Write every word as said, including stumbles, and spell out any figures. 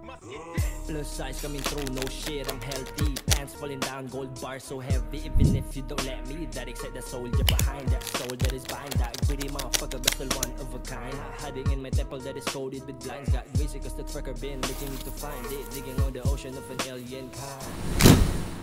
Plus size coming through, no shit, I'm healthy. Pants falling down, gold bar so heavy. Even if you don't let me, that excite the soldier behind that soul that is behind that greedy motherfucker, but still one of a kind. Hiding in my temple that is coated with blinds. Got Jvice cause the trucker been looking to find it. Digging on the ocean of an alien kind.